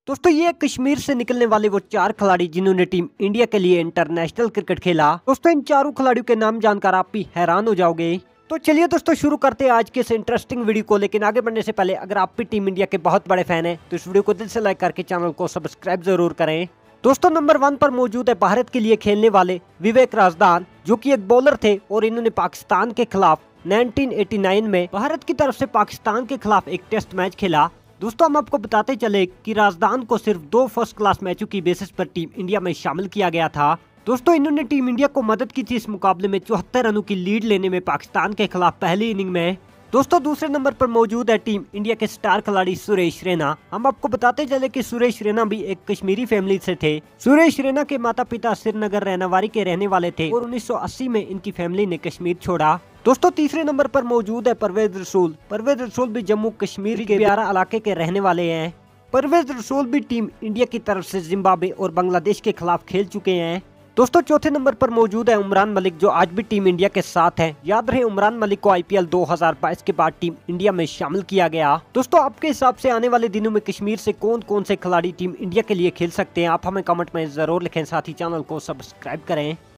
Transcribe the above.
दोस्तों ये कश्मीर से निकलने वाले वो 4 खिलाड़ी जिन्होंने टीम इंडिया के लिए इंटरनेशनल क्रिकेट खेला। दोस्तों इन चारों खिलाड़ियों के नाम जानकर आप भी हैरान हो जाओगे। तो चलिए दोस्तों शुरू करते हैं आज के इस इंटरेस्टिंग वीडियो को। लेकिन आगे बढ़ने से पहले अगर आप भी टीम इंडिया के बहुत बड़े फैन हैं तो इस वीडियो को दिल से लाइक करके चैनल को सब्सक्राइब जरूर करें। दोस्तों नंबर 1 पर मौजूद है भारत के लिए खेलने वाले विवेक राजदान, जो कि एक बॉलर थे और इन्होंने पाकिस्तान के खिलाफ 1989 में भारत की तरफ से पाकिस्तान के खिलाफ एक टेस्ट मैच खेला। दोस्तों हम आपको बताते चले कि राजदान को सिर्फ 2 फर्स्ट क्लास मैचों की बेसिस पर टीम इंडिया में शामिल किया गया था। दोस्तों इन्होंने टीम इंडिया को मदद की थी इस मुकाबले में 74 रनों की लीड लेने में पाकिस्तान के खिलाफ पहली इनिंग में। दोस्तों दूसरे नंबर पर मौजूद है टीम इंडिया के स्टार खिलाड़ी सुरेश रैना। हम आपको बताते चले कि सुरेश रैना भी एक कश्मीरी फैमिली से थे। सुरेश रैना के माता पिता श्रीनगर रहनावारी के रहने वाले थे और 1980 में इनकी फैमिली ने कश्मीर छोड़ा। दोस्तों तीसरे नंबर पर मौजूद है परवेज रसूल। परवेज रसूल भी जम्मू कश्मीर के बियारा इलाके के रहने वाले हैं। परवेज रसूल भी टीम इंडिया की तरफ से जिम्बाब्वे और बांग्लादेश के खिलाफ खेल चुके हैं। दोस्तों चौथे नंबर पर मौजूद है उमरान मलिक, जो आज भी टीम इंडिया के साथ हैं। याद रहे उमरान मलिक को IPL 2022 के बाद टीम इंडिया में शामिल किया गया। दोस्तों आपके हिसाब से आने वाले दिनों में कश्मीर से कौन कौन से खिलाड़ी टीम इंडिया के लिए खेल सकते हैं, आप हमें कमेंट में जरूर लिखें। साथ ही चैनल को सब्सक्राइब करें।